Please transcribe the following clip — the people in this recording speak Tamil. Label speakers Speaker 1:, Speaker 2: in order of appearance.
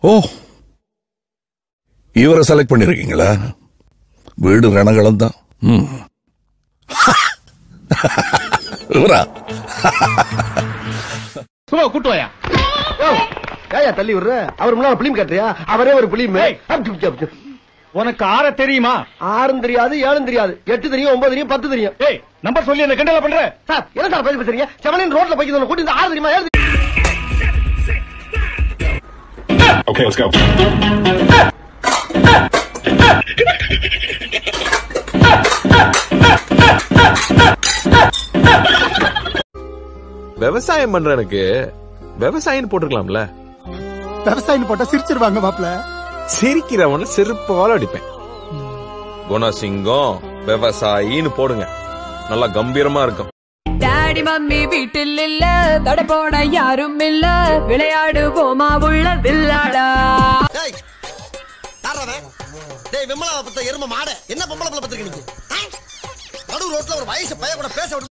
Speaker 1: ஓ, இவரை செலக்ட் பண்ணிருக்கீங்களா? வீடு ரணகளம் தான். இவரா?
Speaker 2: சும்மா கூட்டுவாயா?
Speaker 3: தள்ளி விடுற அவர் முன்னால பிலிம் கட்டுறியா? அவரே ஒரு பிலிம்.
Speaker 2: உனக்கு 6 தெரியுமா?
Speaker 3: 6 தெரியாது, 7 தெரியாது, 8 தெரியும், 9 தெரியும், 10 தெரியும்.
Speaker 2: ஏய், நம்பர் சொல்லி என்ன கிண்டல பண்ற?
Speaker 3: சார் என்ன சார் பேசுறீங்க? 7 ரோட்ல போய்க்கிட்டு கூட்டி 6 தெரியுமா? 7
Speaker 4: Okay, let's go.
Speaker 5: விவசாயம் பண்ற எனக்கு விவசாயம் போட்டுக்கலாம்ல.
Speaker 6: விவசாயம் போட்டா சிரிச்சிருவாங்க மாப்ள.
Speaker 5: சிரிக்கிறவன செருப்பால அடிப்பேன். குணசிங்கம் விவசாயின்னு போடுங்க, நல்லா கம்பீரமா இருக்கும்.
Speaker 7: டாடி மம்மி வீட்டில் இல்ல, தடை போட யாரும் இல்ல, விளையாடுவோமா உள்ள வில்லாடா.
Speaker 3: விமலா பத்த எரும மாட என்ன பொம்பளை பத்திரிக்கை நடு ரோட்ல ஒரு வயசு பையன் கூட பேச